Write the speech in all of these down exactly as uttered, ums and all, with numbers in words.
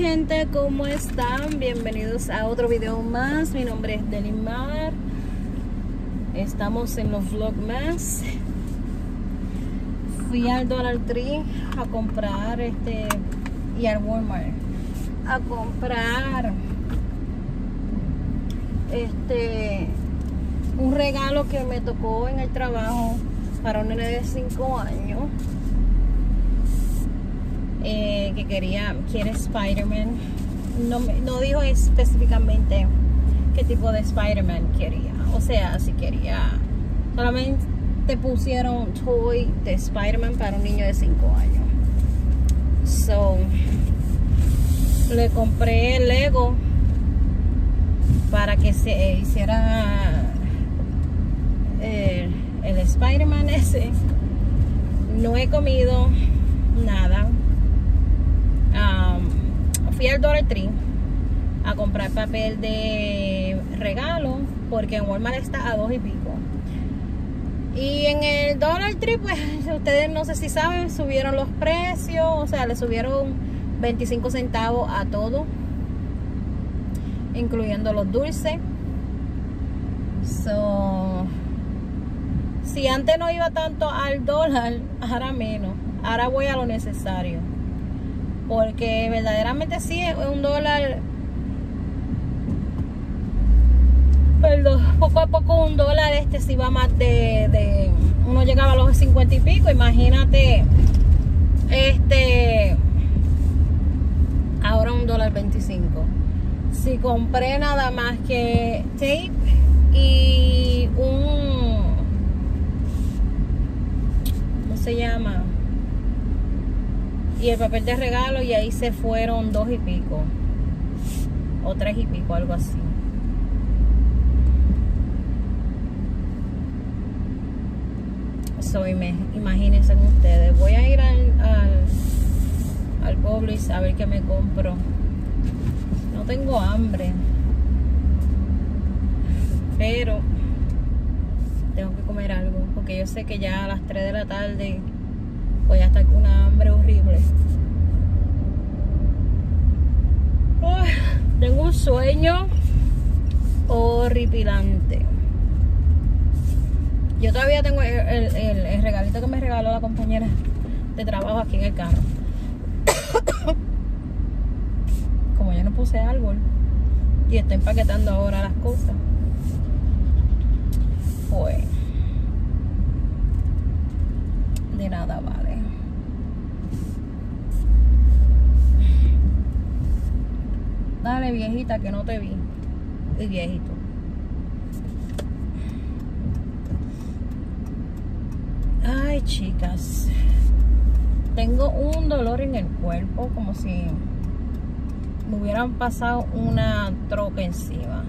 gente, ¿cómo están? Bienvenidos a otro video más. Mi nombre es Delimar. Estamos en los vlogmas. Fui al Dollar Tree a comprar este y al Walmart a comprar este un regalo que me tocó en el trabajo para un nene de cinco años. Eh, que quería, quiere Spider-Man. No, no dijo específicamente qué tipo de Spider-Man quería. O sea, si quería, solamente pusieron toy de Spider-Man para un niño de cinco años. So, le compré el Lego para que se hiciera eh, el Spider-Man ese. No he comido nada. Um, fui al Dollar Tree a comprar papel de regalo porque en Walmart está a dos y pico, y en el Dollar Tree, pues ustedes no sé si saben, subieron los precios, o sea, le subieron veinticinco centavos a todo, incluyendo los dulces. So, si antes no iba tanto al dólar, ahora menos, ahora voy a lo necesario. Porque verdaderamente sí, es un dólar, perdón, poco a poco un dólar este sí va más de, de uno llegaba a los cincuenta y pico, imagínate, este, ahora un dólar veinticinco. Si compré nada más que tape y un, ¿cómo se llama? Y el papel de regalo, y ahí se fueron dos y pico o tres y pico, algo así. So, imagínense ustedes, voy a ir al, al, al Publix a ver qué me compro. No tengo hambre, pero tengo que comer algo, porque yo sé que ya a las tres de la tarde voy a estar con una hambre horrible. Uf, tengo un sueño horripilante. Yo todavía tengo el, el, el, el regalito que me regaló la compañera de trabajo aquí en el carro. Como yo no puse árbol y estoy empaquetando ahora las cosas, pues de nada vale. Dale, viejita, que no te vi. Y viejito. Ay, chicas, tengo un dolor en el cuerpo, como si me hubieran pasado una troca encima.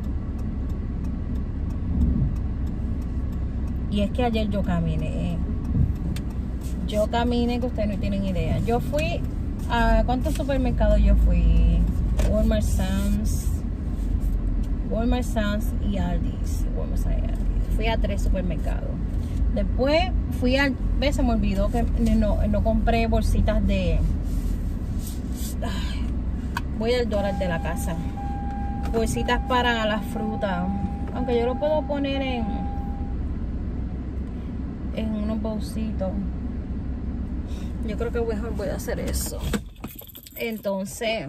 Y es que ayer yo caminé. Yo caminé que ustedes no tienen idea. Yo fui a... ¿cuántos supermercados yo fui? Walmart, Sam's, Walmart, Sam's y Aldi's. Walmart, Sam's y Aldi's. Fui a tres supermercados. Después fui al... ¿ves? Se me olvidó que no, no compré bolsitas de... Ay, voy al dólar de la casa. Bolsitas para la fruta. Aunque yo lo puedo poner en... en unos bolsitos. Yo creo que mejor voy a hacer eso. Entonces,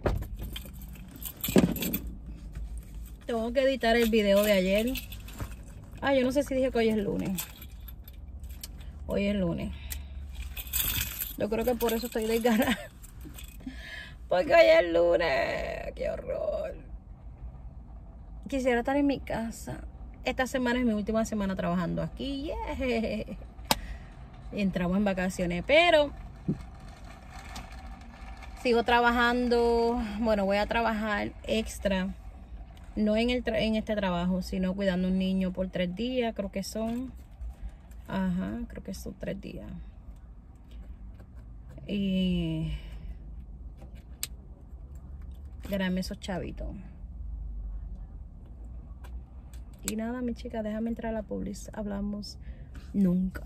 tengo que editar el video de ayer. Ah, yo no sé si dije que hoy es lunes. Hoy es lunes. Yo creo que por eso estoy desganada. Porque hoy es lunes. ¡Qué horror! Quisiera estar en mi casa. Esta semana es mi última semana trabajando aquí. Yeah. Entramos en vacaciones, pero sigo trabajando. Bueno, voy a trabajar extra, no en el en este trabajo, sino cuidando a un niño por tres días, creo que son. Ajá, creo que son tres días. Y granme esos chavitos. Y nada, mi chica, déjame entrar a la Publix. Hablamos nunca.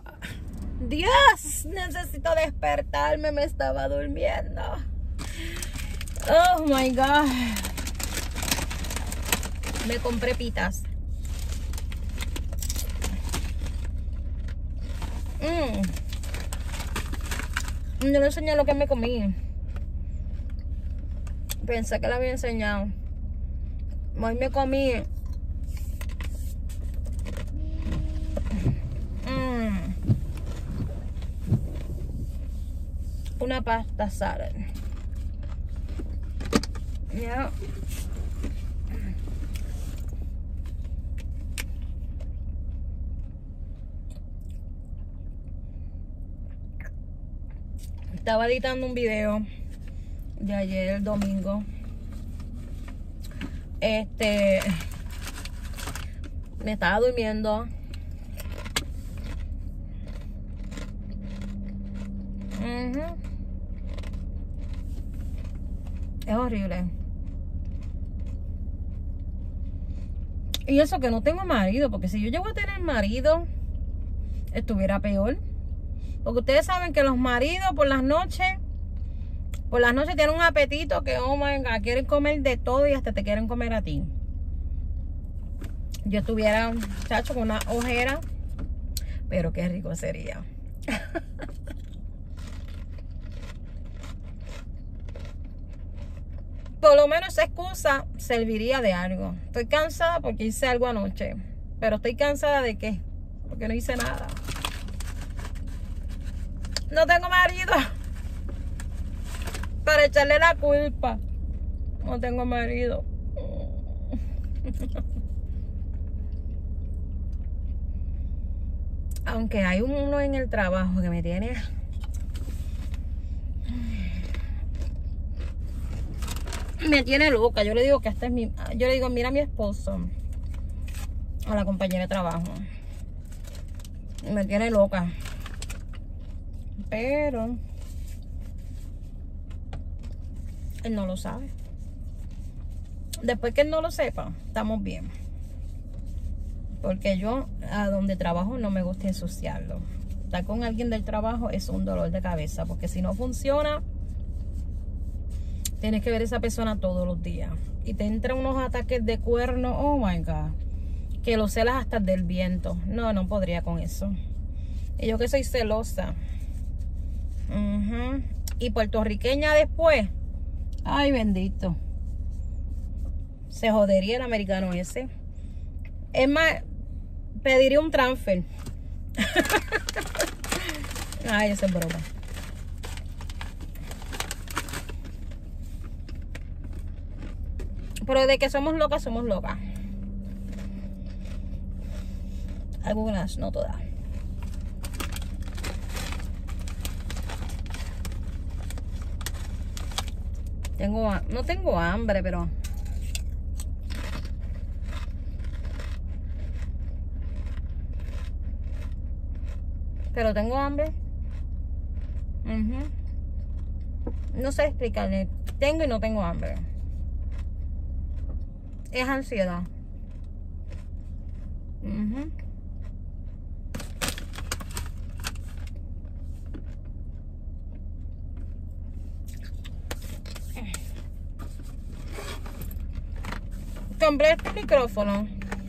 Dios, necesito despertarme, me estaba durmiendo. Oh my God. Me compré pitas. Mm. No le enseñé lo que me comí. Pensé que le había enseñado. Hoy me comí mm, una pasta salad. Yeah. Estaba editando un video de ayer, el domingo. Este, me estaba durmiendo. Uh-huh. Es horrible. Y eso que no tengo marido, porque si yo llego a tener marido, estuviera peor. Porque ustedes saben que los maridos por las noches, por las noches tienen un apetito que, oh my God, quieren comer de todo y hasta te quieren comer a ti. Yo estuviera, un chacho, con una ojera, pero qué rico sería. Por lo menos esa excusa serviría de algo. Estoy cansada porque hice algo anoche. Pero estoy cansada de qué? Porque no hice nada. No tengo marido para echarle la culpa. No tengo marido. Aunque hay uno en el trabajo que me tiene... Me tiene loca. Yo le digo que este es mi... Yo le digo, mira a mi esposo. A la compañera de trabajo. Me tiene loca. Pero... él no lo sabe. Después que él no lo sepa, estamos bien. Porque yo, a donde trabajo, no me gusta ensuciarlo. Estar con alguien del trabajo es un dolor de cabeza. Porque si no funciona... tienes que ver a esa persona todos los días. Y te entran unos ataques de cuerno. Oh my God. Que lo celas hasta del viento. No, no podría con eso. Y yo que soy celosa. Uh-huh. Y puertorriqueña después. Ay, bendito. Se jodería el americano ese. Es más, pediría un transfer. Ay, eso es broma. Pero de que somos locas, somos locas. Algunas, no todas. Tengo, no tengo hambre, pero... Pero tengo hambre. Uh-huh. No sé explicarle. Tengo y no tengo hambre. Es ansiedad. Uh-huh. Compré este micrófono.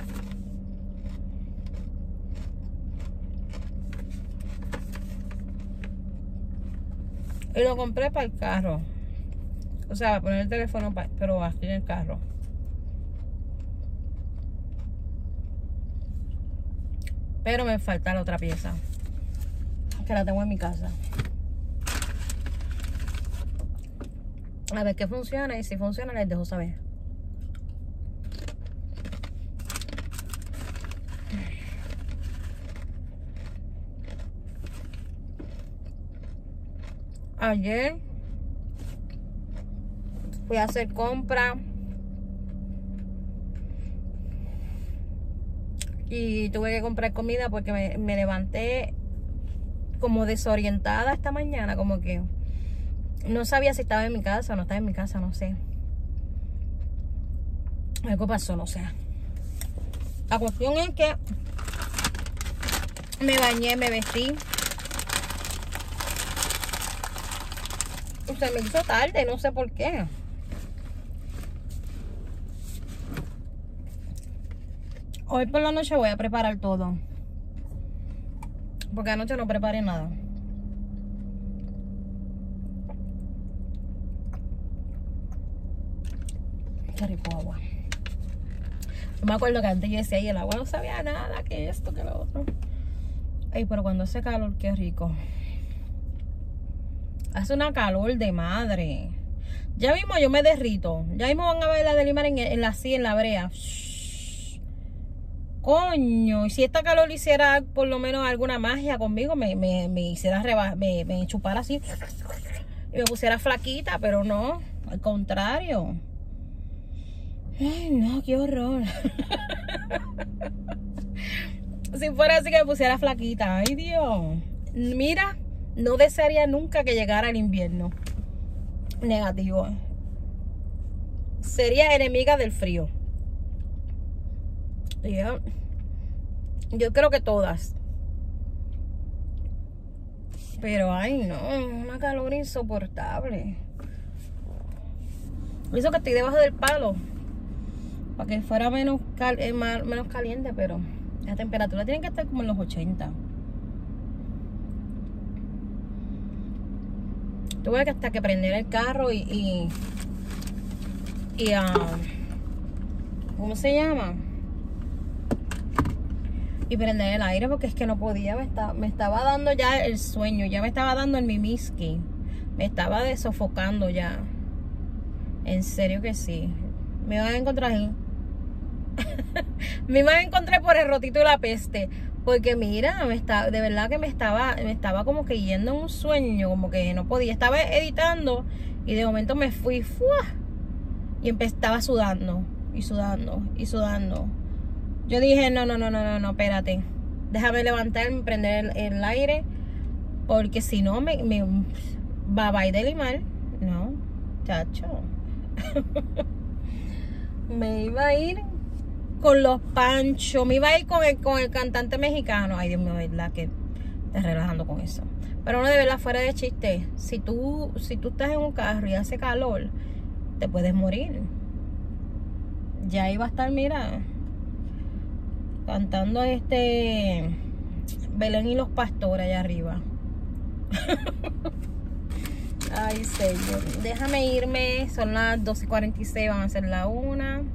Y lo compré para el carro. O sea, para poner el teléfono, para, pero aquí en el carro. Pero me falta la otra pieza, que la tengo en mi casa. A ver qué funciona, y si funciona les dejo saber. Ayer fui a hacer compra y tuve que comprar comida porque me, me levanté como desorientada esta mañana, como que no sabía si estaba en mi casa o no estaba en mi casa, no sé. Algo pasó, no sé. La cuestión es que me bañé, me vestí. Se me hizo tarde, no sé por qué. Hoy por la noche voy a preparar todo. Porque anoche no preparé nada. Qué rico agua. Yo me acuerdo que antes yo decía, y el agua no sabía nada, que esto, que lo otro. Ay, pero cuando hace calor, qué rico. Hace una calor de madre. Ya mismo yo me derrito. Ya mismo van a ver la de limar en, en la así, en la brea. Shhh. Coño, y si esta calor hiciera por lo menos alguna magia conmigo, me, me, me hiciera reba, me, me chupara así y me pusiera flaquita, pero no, al contrario. Ay, no, qué horror. Si fuera así que me pusiera flaquita, ay Dios. Mira, no desearía nunca que llegara el invierno. Negativo. Sería enemiga del frío. Yeah. Yo creo que todas. Pero ay no, una calor insoportable. Eso que estoy debajo del palo, para que fuera menos, cal eh, más, menos caliente, pero la temperatura tiene que estar como en los ochenta. Tuve que hasta que prender el carro y y, y uh, ¿cómo se llama? Y prender el aire, porque es que no podía, me estaba, me estaba dando ya el sueño, ya me estaba dando el mimiski, me estaba desofocando ya. En serio que sí. Me van a encontrar ahí. Me van a encontrar por el rotito y la peste. Porque mira, me está, de verdad que me estaba, me estaba como que yendo en un sueño, como que no podía. Estaba editando y de momento me fui, ¡fua! Y estaba sudando, y sudando, y sudando. Yo dije, no, no, no, no, no, no, espérate. Déjame levantarme, prender el, el aire, porque si no me, me va a ir de limar. No, chacho. Me iba a ir con los Panchos, me iba a ir con el, con el cantante mexicano. Ay, Dios mío, verdad que te relajando con eso. Pero no, de verdad, fuera de chiste, si tú, si tú estás en un carro y hace calor, te puedes morir. Ya iba a estar, mira, cantando este Belén y los pastores allá arriba. Ay, señor. Déjame irme. Son las doce y cuarenta y seis. Van a ser la una.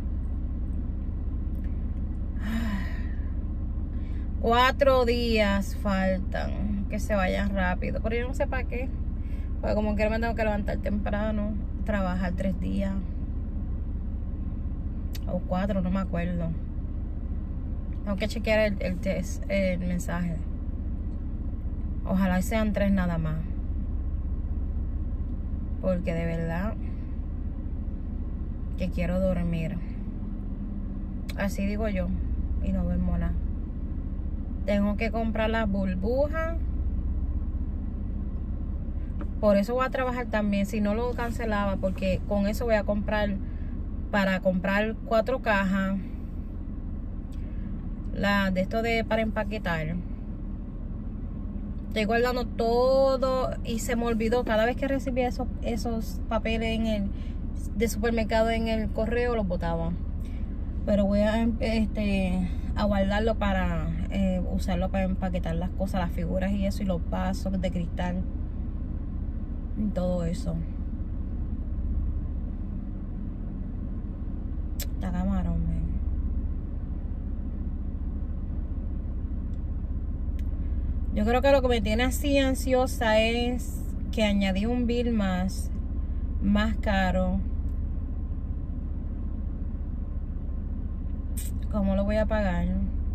Cuatro días faltan. Que se vayan rápido. Pero yo no sé para qué. Porque como quiera me tengo que levantar temprano. Trabajar tres días. O cuatro, no me acuerdo. Tengo que chequear el, el, test, el mensaje. Ojalá sean tres nada más. Porque de verdad que quiero dormir. Así digo yo. Y no duermo nada. Tengo que comprar las burbujas. Por eso voy a trabajar también. Si no lo cancelaba. Porque con eso voy a comprar. Para comprar cuatro cajas. La de esto de para empaquetar. Estoy guardando todo y se me olvidó. Cada vez que recibía esos, esos papeles en el, de supermercado en el correo, los botaba. Pero voy a, este, a guardarlo para eh, usarlo para empaquetar las cosas, las figuras y eso, y los vasos de cristal y todo eso. Está camarón, man. Yo creo que lo que me tiene así ansiosa es que añadí un bill más, más caro. ¿Cómo lo voy a pagar?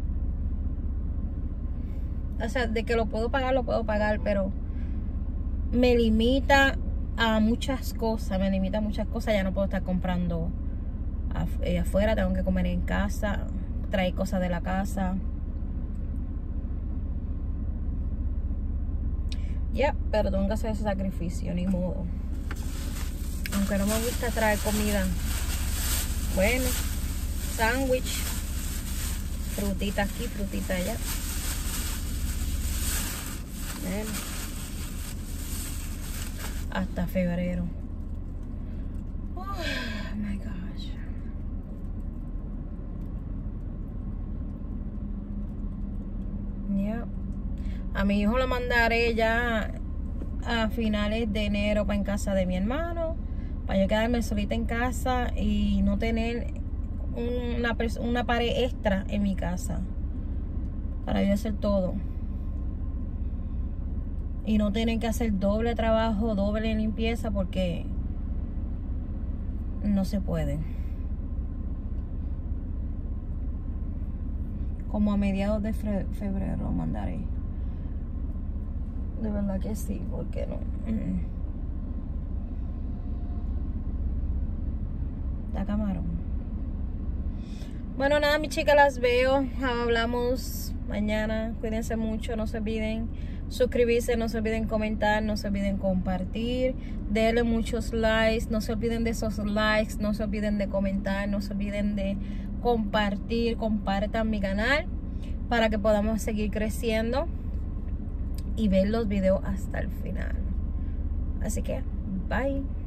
O sea, de que lo puedo pagar, lo puedo pagar, pero me limita a muchas cosas, me limita a muchas cosas. Ya no puedo estar comprando afuera, tengo que comer en casa, traer cosas de la casa. Ya, yeah, pero tengo que hacer ese sacrificio, ni modo. Aunque no me gusta traer comida. Bueno, sándwich, frutita aquí, frutita allá. Bueno, hasta febrero. Oh my gosh. A mi hijo lo mandaré ya a finales de enero para en casa de mi hermano, para yo quedarme solita en casa y no tener una, una pared extra en mi casa para yo hacer todo y no tener que hacer doble trabajo, doble limpieza, porque no se puede. Como a mediados de febrero lo mandaré. De verdad que sí, porque no. La camarón. Bueno, nada, mis chicas, las veo. Hablamos mañana. Cuídense mucho. No se olviden suscribirse, no se olviden comentar, no se olviden compartir. Denle muchos likes. No se olviden de esos likes. No se olviden de comentar. No se olviden de compartir. Compartan mi canal para que podamos seguir creciendo y ver los videos hasta el final. Así que, bye.